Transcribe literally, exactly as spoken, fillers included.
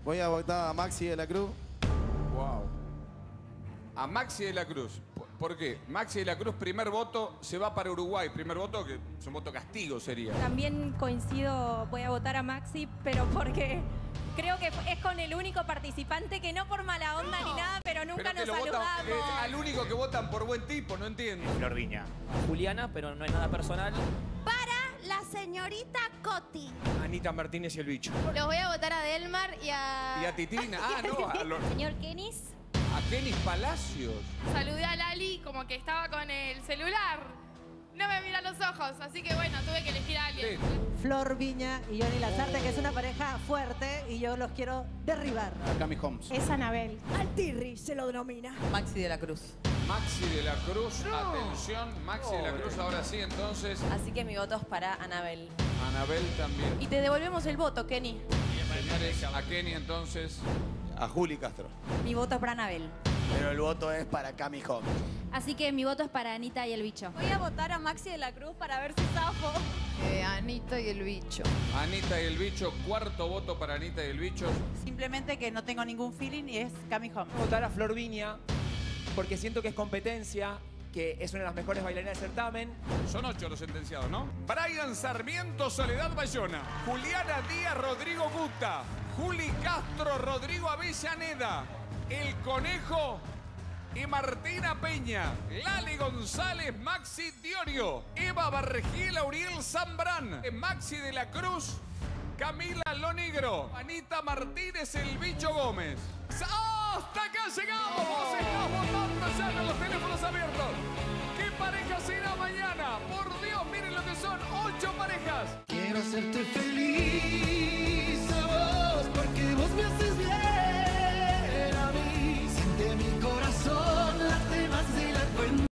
Voy a votar a Maxi de la Cruz. Wow. A Maxi de la Cruz. ¿Por qué? Maxi de la Cruz, primer voto, se va para Uruguay. Primer voto, que es un voto castigo sería. También coincido, voy a votar a Maxi, pero porque creo que es con el único participante que no por mala onda no. ni nada, pero nunca pero nos lo saludamos. Votan, eh, al único que votan por buen tipo, no entiendo. Flor Viña. Juliana, pero no es nada personal. Para la señorita Coti. Anita Martínez y el bicho. Los voy a votar a Delmar y a... Y a Titina. Ah, no. A los... Señor Kenis. A Kenis Palacios. Saludé a Lali como que estaba con el celular. No me mira los ojos, así que bueno, tuve que elegir a alguien. Sí. Flor Viña y Johnny Lazarte, oh. que es una pareja fuerte y yo los quiero derribar. A Cami Holmes. Es Anabel. Al Tirri se lo denomina. Maxi de la Cruz. Maxi de la Cruz, no. Atención, Maxi oh, de la Cruz, ahora sí, entonces. Así que mi voto es para Anabel. Anabel también. Y te devolvemos el voto, Kenny. Señores, a Kenny entonces. A Juli Castro. Mi voto es para Anabel. Pero el voto es para Cami Holmes. Así que mi voto es para Anita y el bicho. Voy a votar a Maxi de la Cruz para ver si zafo. Eh, Anita y el bicho. Anita y el bicho, cuarto voto para Anita y el bicho. Simplemente que no tengo ningún feeling y es Cami Holmes. Voy a votar a Flor Viña porque siento que es competencia, que es una de las mejores bailarinas del certamen. Son ocho los sentenciados, ¿no? Brian Sarmiento, Soledad Bayona. Juliana Díaz, Rodrigo Guta. Juli Castro, Rodrigo Avellaneda. El Conejo y Martina Peña. Lali González, Maxi Diorio. Eva Bargiela, Uriel Zambrán. Maxi de la Cruz, Camila Lonigro. Anita Martínez, el bicho Gómez. ¡Hasta acá llegamos! Vos estás votando ya con los teléfonos abiertos. ¿Qué pareja será mañana? Por Dios, miren lo que son ocho parejas. Quiero hacerte feliz a vos porque vos me